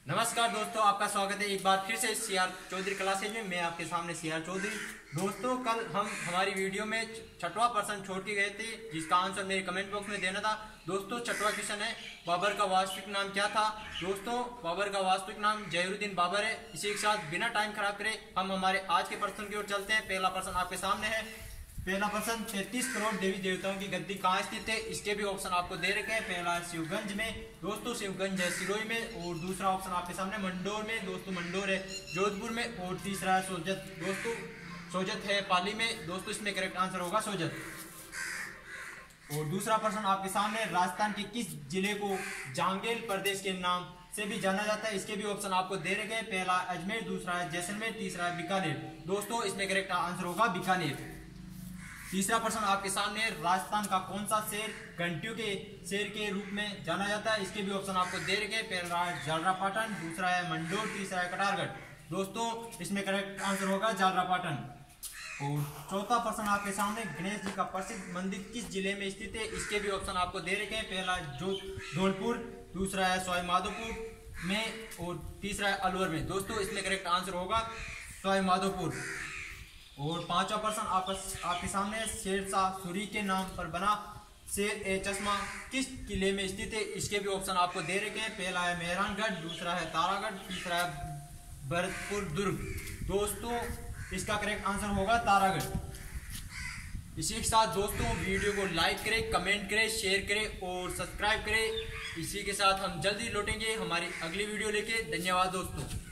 नमस्कार दोस्तों, आपका स्वागत है एक बार फिर से सीआर चौधरी क्लासेज में। मैं आपके सामने सीआर चौधरी। दोस्तों, कल हम हमारी वीडियो में छठवां प्रश्न छोड़ के गए थे, जिसका आंसर मेरे कमेंट बॉक्स में देना था। दोस्तों, छठवां क्वेश्चन है, बाबर का वास्तविक नाम क्या था। दोस्तों, बाबर का वास्तविक नाम जहीरुद्दीन बाबर है। इसी के साथ बिना टाइम खराब करे हम हमारे आज के प्रश्न की ओर चलते हैं। पहला प्रश्न आपके सामने है। पहला प्रश्न, 33 करोड़ देवी देवताओं की गद्दी कहाँ स्थित है। इसके भी ऑप्शन आपको दे रखे हैं। पहला है शिवगंज में, दोस्तों शिवगंज है सिरोही में। और दूसरा ऑप्शन आपके सामने मंडोर में, दोस्तों मंडोर है जोधपुर में। और तीसरा है सोजत, दोस्तों सोजत है पाली में। दोस्तों इसमें करेक्ट आंसर होगा सोजत। और दूसरा प्रश्न आपके सामने, राजस्थान के किस जिले को जांगेल प्रदेश के नाम से भी जाना जाता है। इसके भी ऑप्शन आपको दे रखे हैं। पहला अजमेर, दूसरा है जैसलमेर, तीसरा है बीकानेर। दोस्तों इसमें करेक्ट आंसर होगा बीकानेर। तीसरा प्रश्न आपके सामने, राजस्थान का कौन सा शहर घंटियों के शहर के रूप में जाना जाता है। इसके भी ऑप्शन आपको दे रखे हैं। पहला है झालरापाटन, दूसरा है मंडोर, तीसरा है कटारगढ़। दोस्तों इसमें करेक्ट आंसर होगा झालरापाटन। और चौथा प्रश्न आपके सामने, गणेश जी का प्रसिद्ध मंदिर किस जिले में स्थित है। इसके भी ऑप्शन आपको दे रखे हैं। पहला जो धौलपुर, दूसरा है सवाई माधोपुर में, और तीसरा है अलवर में। दोस्तों इसमें करेक्ट आंसर होगा सवाई माधोपुर। और पांचवा प्रश्न आपके सामने, शेरशाह सूरी के नाम पर बना शेर ए चश्मा किस किले में स्थित है। इसके भी ऑप्शन आपको दे रखे हैं। पहला है मेहरानगढ़, दूसरा है तारागढ़, तीसरा है भरतपुर दुर्ग। दोस्तों इसका करेक्ट आंसर होगा तारागढ़। इसी के साथ दोस्तों वीडियो को लाइक करें, कमेंट करें, शेयर करें और सब्सक्राइब करें। इसी के साथ हम जल्दी लौटेंगे हमारी अगली वीडियो लेके। धन्यवाद दोस्तों।